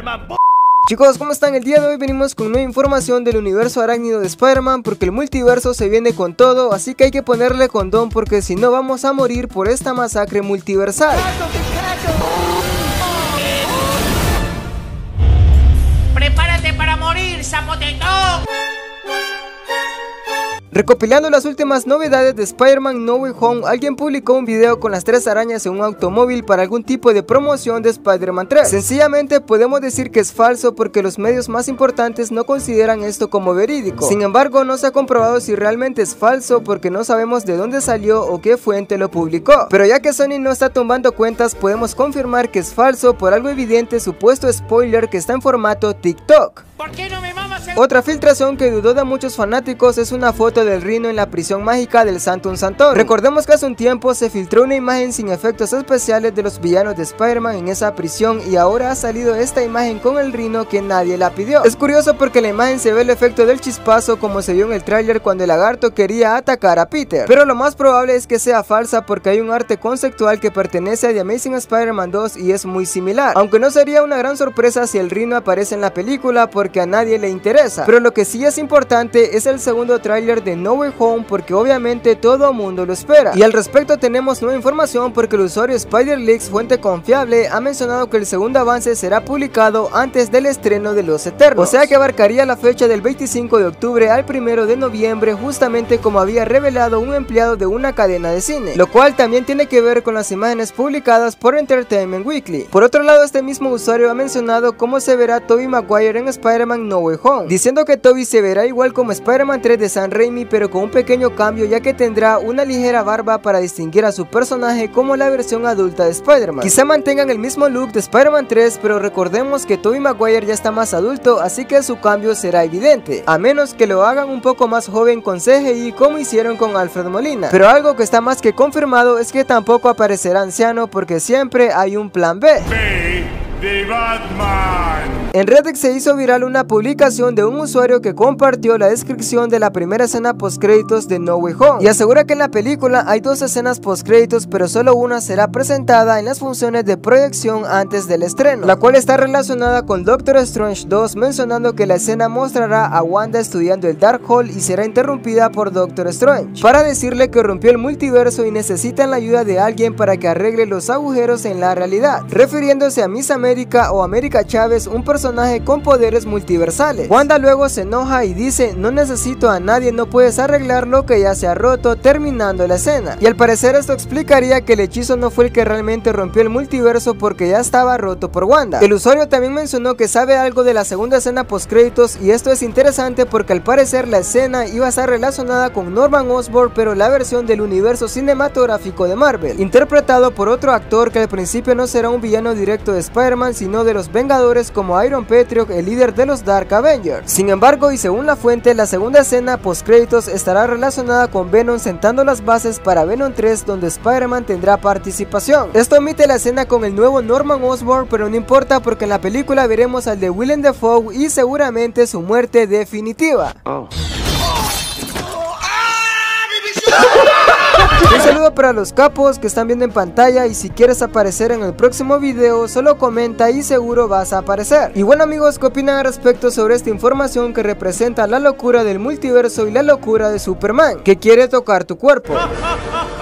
Spider-Man. Chicos, ¿cómo están? El día de hoy venimos con nueva información del universo arácnido de Spider-Man, porque el multiverso se viene con todo, así que hay que ponerle condón porque si no vamos a morir por esta masacre multiversal. ¡Prepárate para morir, zapotetón! Recopilando las últimas novedades de Spider-Man No Way Home, alguien publicó un video con las 3 arañas en un automóvil para algún tipo de promoción de Spider-Man 3. Sencillamente podemos decir que es falso porque los medios más importantes no consideran esto como verídico. Sin embargo, no se ha comprobado si realmente es falso porque no sabemos de dónde salió o qué fuente lo publicó. Pero ya que Sony no está tumbando cuentas, podemos confirmar que es falso por algo evidente, supuesto spoiler que está en formato TikTok. ¿Por qué no me mamas el... Otra filtración que dudó de muchos fanáticos es una foto del Rhino en la prisión mágica del Santum Santorum. Recordemos que hace un tiempo se filtró una imagen sin efectos especiales de los villanos de Spider-Man en esa prisión y ahora ha salido esta imagen con el Rhino que nadie la pidió. Es curioso porque en la imagen se ve el efecto del chispazo como se vio en el tráiler cuando el lagarto quería atacar a Peter. Pero lo más probable es que sea falsa porque hay un arte conceptual que pertenece a The Amazing Spider-Man 2 y es muy similar. Aunque no sería una gran sorpresa si el Rhino aparece en la película porque a nadie le interesa. Pero lo que sí es importante es el segundo tráiler de No Way Home porque obviamente todo mundo lo espera. Y al respecto tenemos nueva información porque el usuario SpiderLeaks, fuente confiable, ha mencionado que el segundo avance será publicado antes del estreno de Los Eternos. O sea que abarcaría la fecha del 25 de octubre al 1 de noviembre, justamente como había revelado un empleado de una cadena de cine, lo cual también tiene que ver con las imágenes publicadas por Entertainment Weekly. Por otro lado, este mismo usuario ha mencionado cómo se verá Tobey Maguire en Spider-Man No Way Home, diciendo que Tobey se verá igual como Spider-Man 3 de Sam Raimi, pero con un pequeño cambio ya que tendrá una ligera barba para distinguir a su personaje como la versión adulta de Spider-Man. Quizá mantengan el mismo look de Spider-Man 3, pero recordemos que Tobey Maguire ya está más adulto, así que su cambio será evidente, a menos que lo hagan un poco más joven con CGI como hicieron con Alfred Molina. Pero algo que está más que confirmado es que tampoco aparecerá anciano porque siempre hay un plan B. De Batman. En Reddit se hizo viral una publicación de un usuario que compartió la descripción de la primera escena postcréditos de No Way Home y asegura que en la película hay 2 escenas postcréditos, pero solo una será presentada en las funciones de proyección antes del estreno, la cual está relacionada con Doctor Strange 2, mencionando que la escena mostrará a Wanda estudiando el Darkhold y será interrumpida por Doctor Strange para decirle que rompió el multiverso y necesitan la ayuda de alguien para que arregle los agujeros en la realidad, refiriéndose a Miss América o América Chávez, un personaje con poderes multiversales. Wanda luego se enoja y dice: no necesito a nadie, no puedes arreglar lo que ya se ha roto, terminando la escena. Y al parecer esto explicaría que el hechizo no fue el que realmente rompió el multiverso porque ya estaba roto por Wanda. El usuario también mencionó que sabe algo de la segunda escena postcréditos y esto es interesante porque al parecer la escena iba a estar relacionada con Norman Osborn, pero la versión del universo cinematográfico de Marvel, interpretado por otro actor que al principio no será un villano directo de Spider-Man sino de los Vengadores como Iron Patriot, el líder de los Dark Avengers. Sin embargo, y según la fuente, la segunda escena postcréditos estará relacionada con Venom sentando las bases para Venom 3, donde Spider-Man tendrá participación. Esto omite la escena con el nuevo Norman Osborn, pero no importa porque en la película veremos al de Willem Dafoe y seguramente su muerte definitiva. Un saludo para los capos que están viendo en pantalla y si quieres aparecer en el próximo video solo comenta y seguro vas a aparecer. Y bueno amigos, ¿qué opinan al respecto sobre esta información que representa la locura del multiverso y la locura de Superman, que quiere tocar tu cuerpo?